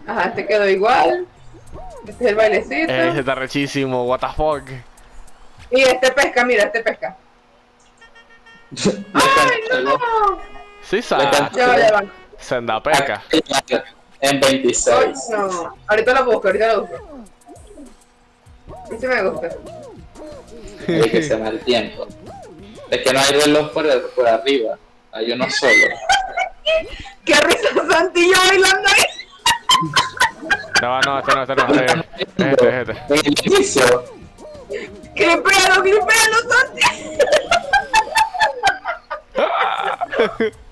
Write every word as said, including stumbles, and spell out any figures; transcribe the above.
Ajá, este quedó igual. Este es el bailecito. Eh, ese está rechísimo, what the fuck. Y este pesca, mira, este pesca. ¡Ay, no! Sí, sa. Ya va, ya va. Senda pesca. En Ay, veintiséis. no. Ahorita lo busco, ahorita lo busco. Ese me gusta. Hay que se me el tiempo. Es que no hay reloj por, por arriba. Hay uno solo. ¡Qué risa Santillo bailando ahí! No, no, este no, este no. Eh, es este, es este. En el inicio. ¡Clipéalo, clipéalo, Santi!